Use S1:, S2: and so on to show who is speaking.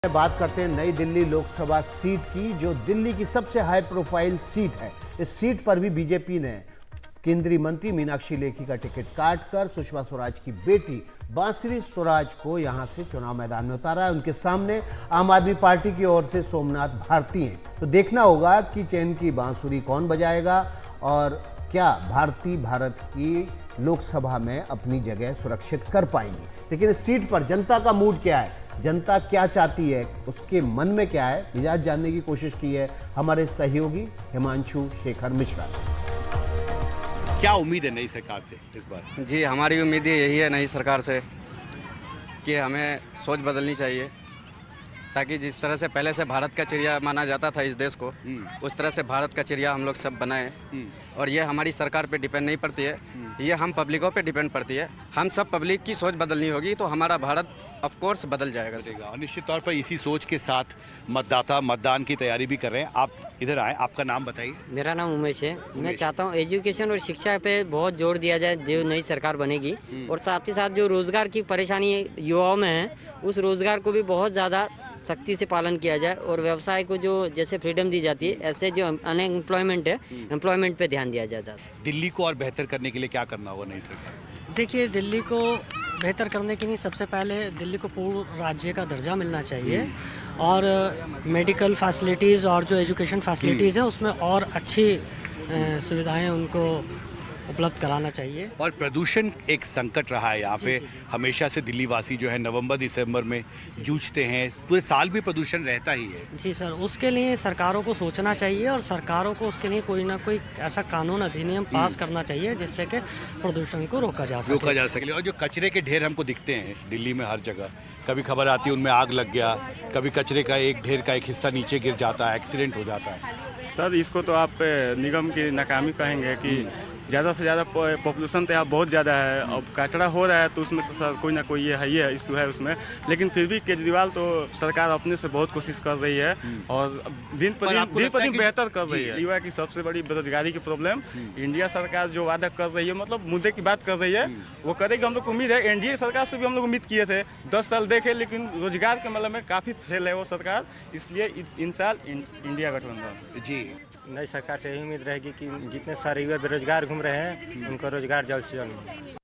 S1: बात करते हैं नई दिल्ली लोकसभा सीट की, जो दिल्ली की सबसे हाई प्रोफाइल सीट है। इस सीट पर भी बीजेपी ने केंद्रीय मंत्री मीनाक्षी लेखी का टिकट काटकर सुषमा स्वराज की बेटी बांसुरी स्वराज को यहां से चुनाव मैदान में उतारा है। उनके सामने आम आदमी पार्टी की ओर से सोमनाथ भारती हैं। तो देखना होगा कि चैन की बांसुरी कौन बजाएगा और क्या भारती भारत की लोकसभा में अपनी जगह सुरक्षित कर पाएंगी। लेकिन इस सीट पर जनता का मूड क्या है, जनता क्या चाहती है, उसके मन में क्या है, मिजाज जानने की कोशिश की है हमारे सहयोगी हिमांशु शेखर मिश्रा ने।
S2: क्या उम्मीद है नई सरकार से इस बार?
S3: जी, हमारी उम्मीद यही है नई सरकार से कि हमें सोच बदलनी चाहिए, ताकि जिस तरह से पहले से भारत का चिड़िया माना जाता था इस देश को, उस तरह से भारत का चिड़िया हम लोग सब बनाएं। और ये हमारी सरकार पे डिपेंड नहीं पड़ती है, ये हम पब्लिकों पे डिपेंड पड़ती है। हम सब पब्लिक की सोच बदलनी होगी तो हमारा भारत ऑफ कोर्स बदल जाएगा।
S2: और निश्चित तौर पर इसी सोच के साथ मतदाता मतदान की तैयारी भी कर रहे हैं। आप इधर आए, आपका नाम बताइए।
S4: मेरा नाम उमेश है। मैं चाहता हूँ एजुकेशन और शिक्षा पे बहुत जोर दिया जाए जो नई सरकार बनेगी, और साथ ही साथ जो रोजगार की परेशानी युवाओं में है उस रोजगार को भी बहुत ज़्यादा सख्ती से पालन किया जाए, और व्यवसाय को जो जैसे फ्रीडम दी जाती है ऐसे जो अनएम्प्लॉयमेंट है एम्प्लॉयमेंट पे ध्यान दिया जाए।
S2: दिल्ली को और बेहतर करने के लिए क्या करना होगा नई सरकार?
S5: देखिए, दिल्ली को बेहतर करने के लिए सबसे पहले दिल्ली को पूर्ण राज्य का दर्जा मिलना चाहिए, और मेडिकल फैसिलिटीज़ और जो एजुकेशन फैसिलिटीज़ है उसमें और अच्छी सुविधाएं उनको उपलब्ध कराना चाहिए।
S2: और प्रदूषण एक संकट रहा है यहाँ पे। हमेशा से दिल्ली वासी जो है नवंबर दिसंबर में जूझते हैं, पूरे साल भी प्रदूषण रहता ही है।
S5: जी सर, उसके लिए सरकारों को सोचना चाहिए, और सरकारों को उसके लिए कोई ना कोई ऐसा कानून अधिनियम पास करना चाहिए जिससे कि प्रदूषण को रोका जा सके।
S2: और जो कचरे के ढेर हमको दिखते हैं दिल्ली में हर जगह, कभी खबर आती है उनमें आग लग गया, कभी कचरे का एक ढेर का एक हिस्सा नीचे गिर जाता है, एक्सीडेंट हो जाता है।
S6: सर, इसको तो आप निगम की नाकामी कहेंगे कि ज़्यादा से ज़्यादा पॉपुलेशन तो यहाँ बहुत ज़्यादा है। अब कचरा हो रहा है तो उसमें तो सर कोई ना कोई ये है ही है, इशू है उसमें। लेकिन फिर भी केजरीवाल तो सरकार अपने से बहुत कोशिश कर रही है और दिन पर दिन बेहतर कर रही है। युवा की सबसे बड़ी बेरोजगारी की प्रॉब्लम, इंडिया सरकार जो वादा कर रही है, मतलब मुद्दे की बात कर रही है, वो करेगी। हम लोग को उम्मीद है, एनडीए सरकार से भी हम लोग उम्मीद किए थे, 10 साल देखे, लेकिन रोजगार के मतलब में काफ़ी फेल है वो सरकार। इसलिए इन साल इंडिया गठबंधन।
S2: जी,
S7: नई सरकार से यही उम्मीद रहेगी कि जितने सारे युवा बेरोजगार घूम रहे हैं उनको रोजगार जल्द से जल्द।